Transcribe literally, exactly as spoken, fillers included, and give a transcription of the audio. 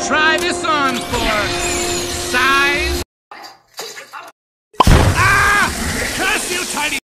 try this on for size. Ah! Curse you, tiny